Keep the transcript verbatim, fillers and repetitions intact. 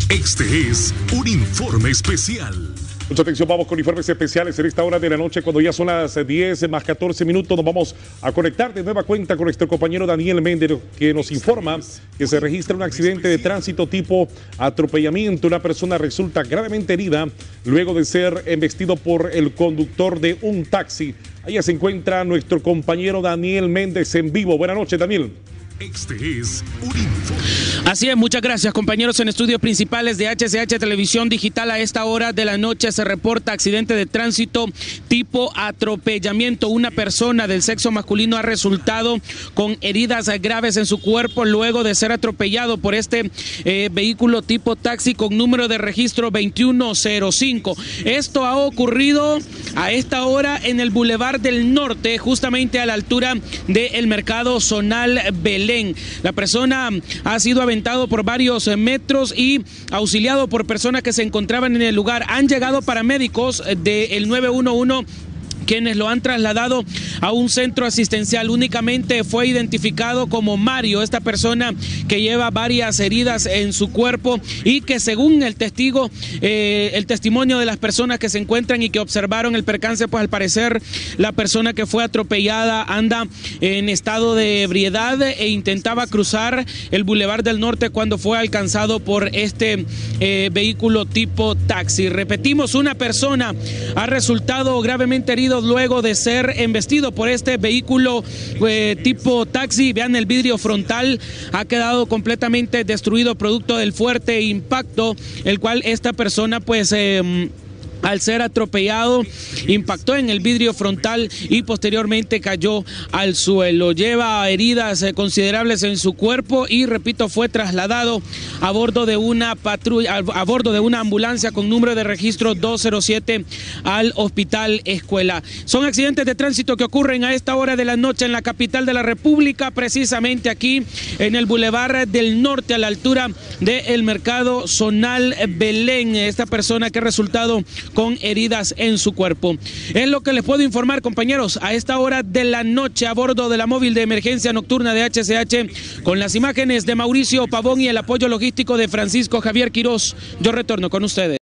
Este es un informe especial. Mucha atención, vamos con informes especiales en esta hora de la noche, cuando ya son las diez más catorce minutos. Nos vamos a conectar de nueva cuenta con nuestro compañero Daniel Méndez, que nos informa que se registra un accidente de tránsito tipo atropellamiento. Una persona resulta gravemente herida luego de ser embestido por el conductor de un taxi. Allá se encuentra nuestro compañero Daniel Méndez en vivo. Buenas noches, Daniel. Este es un informe. Así es, muchas gracias, compañeros. En estudios principales de H C H Televisión Digital, a esta hora de la noche se reporta accidente de tránsito tipo atropellamiento. Una persona del sexo masculino ha resultado con heridas graves en su cuerpo luego de ser atropellado por este eh, vehículo tipo taxi con número de registro veintiuno cero cinco. Esto ha ocurrido a esta hora en el Boulevard del Norte, justamente a la altura del Mercado Zonal Belén. La persona ha sido aventado por varios metros y auxiliado por personas que se encontraban en el lugar. Han llegado paramédicos del nueve uno uno, quienes lo han trasladado a un centro asistencial. Únicamente fue identificado como Mario, esta persona que lleva varias heridas en su cuerpo y que, según el testigo, eh, el testimonio de las personas que se encuentran y que observaron el percance, pues al parecer la persona que fue atropellada anda en estado de ebriedad e intentaba cruzar el Boulevard del Norte cuando fue alcanzado por este eh, vehículo tipo taxi. Repetimos, una persona ha resultado gravemente herido luego de ser embestido por este vehículo eh, tipo taxi. Vean, el vidrio frontal ha quedado completamente destruido producto del fuerte impacto, el cual esta persona pues eh, al ser atropellado impactó en el vidrio frontal y posteriormente cayó al suelo. Lleva heridas eh, considerables en su cuerpo y, repito, fue trasladado a bordo de una patrulla, a, a bordo de una ambulancia con número de registro dos cero siete al Hospital Escuela. Son accidentes de tránsito que ocurren a esta hora de la noche en la capital de la República, precisamente aquí en el Boulevard del Norte, a la altura del Mercado Zonal Belén. Esta persona que ha resultado con heridas en su cuerpo. Es lo que les puedo informar, compañeros, a esta hora de la noche a bordo de la móvil de emergencia nocturna de H C H, con las imágenes de Mauricio Pavón y el apoyo logístico de Francisco Javier Quirós. Yo retorno con ustedes.